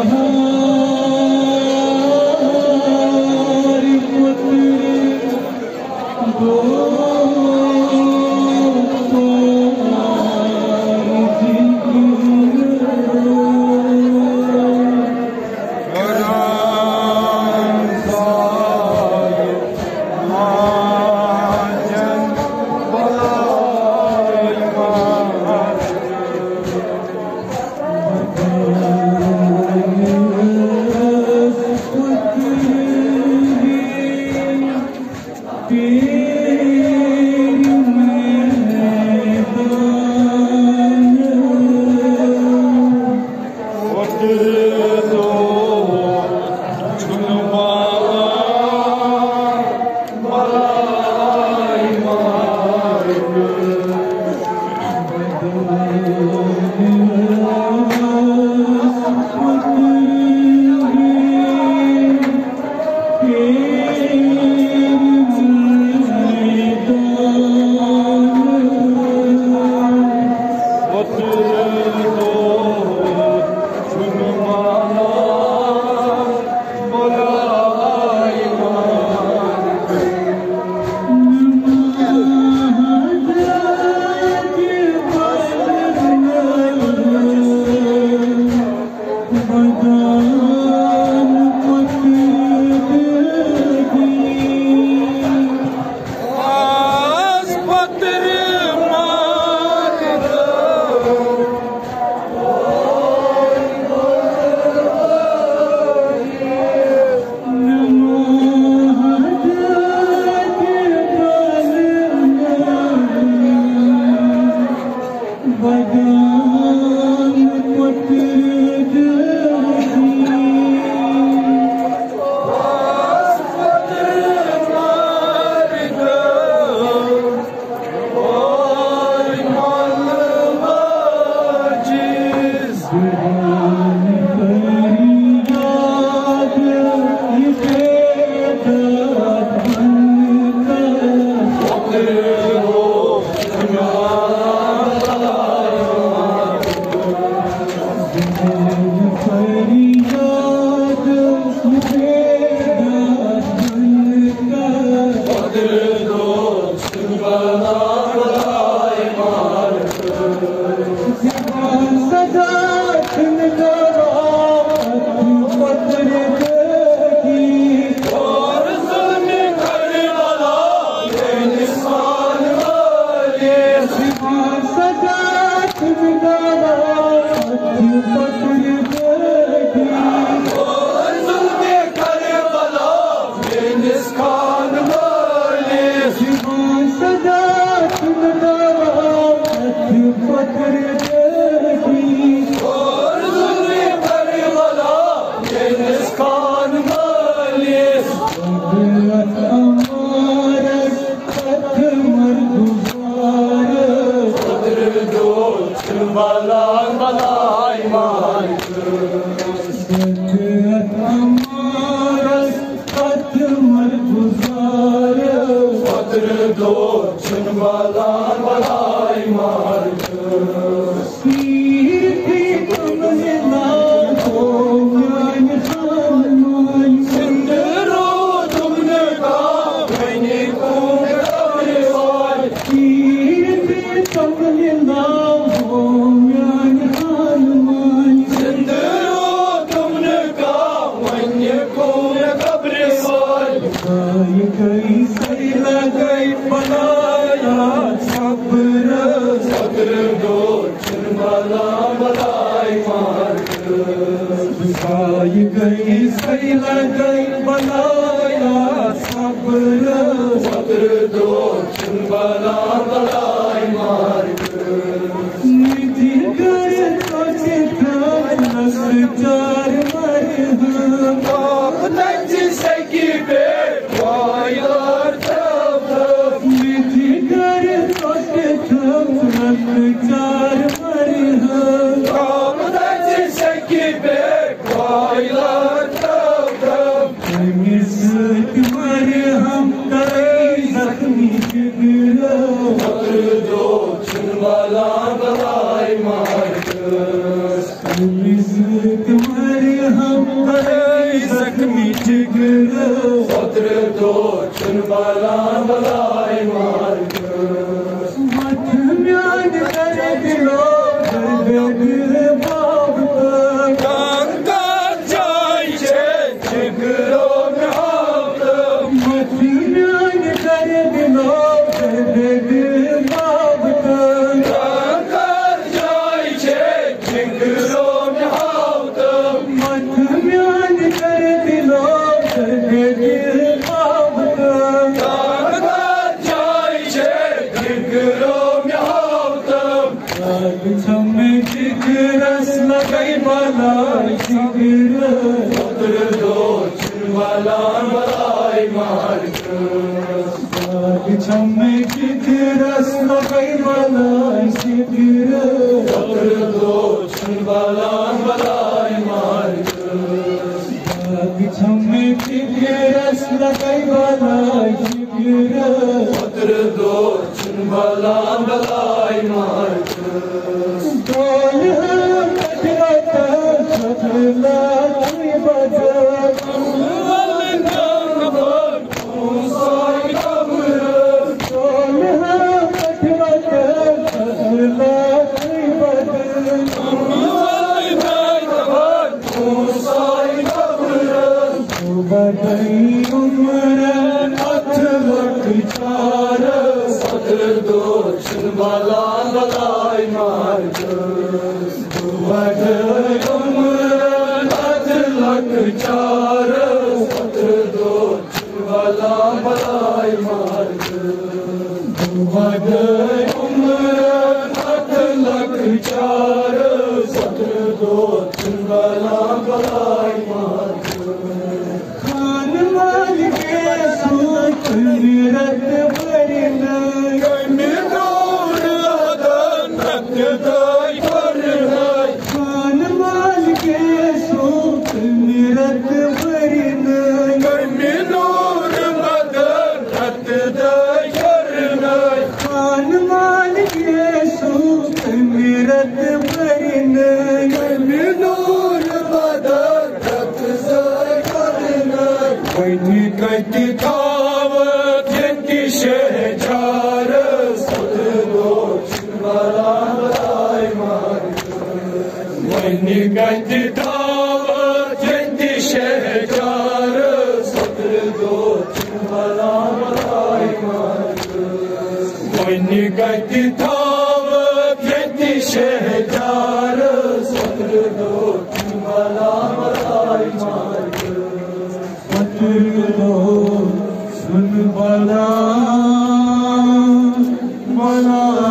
तुम्हारे फिक्र सत्र दो चुनवाला बलाई मार्ग छम्मे किधरस कई बलाई फिक्र सत्र दो चुनवाला बलाई मार्ग छम्मे किधरस कई बलाई फिक्र सत्र दो चुनवाला बलाई मार्ग सत्र दो चुनवाला बलाई मार्ग चार सत्र दो चुनवाला बलाई मार्ग चार सत्र दो चुनवाला बलाई मार्ग खान माल के सूत निरत भरन खान माल के सूत निरत भरन खान माल के सूत निरत भरन कति थावत यति शहजार सत्र दो चुनवाला बलाई मार्ग कति थावत यति शहजार सत्र दो चुनवाला बलाई मार्ग कति थावत यति शहजार सत्र दो चुनवाला बलाई मार्ग सुन बला